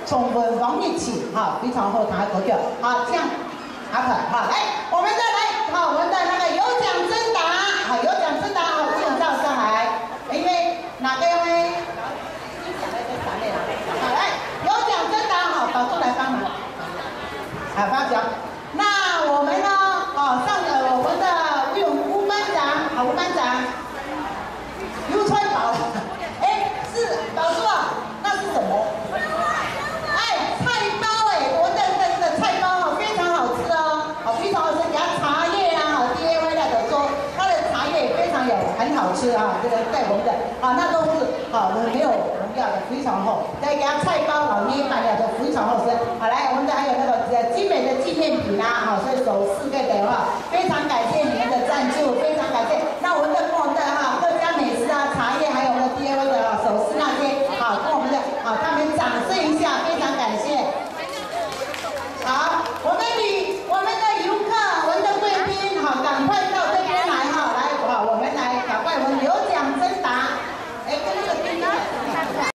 中文王密启哈，非常后台口角，好，这样阿凯好，来，我们再来，好，我们的那个有奖征答，好，有奖征答，好，基本上上来，因为哪个呢？好，来，有奖征答，好，导出来帮忙，好，发奖。那我们呢？哦，我们的吴班长，好，吴班长，刘川宝，哎，是导出啊，那是什么？哎，菜包哎，我们的菜包哦，非常好吃哦，好，非常好吃，给它茶叶啊，好 DIY 的做，它的茶叶非常很好吃啊，这个带红的啊，那都是好没有农药的，非常好。再给它菜包老捏拌料都非常好吃。好，来，我们还有那个精美的纪念品啊，好，所以首饰类的话，非常感谢你们的。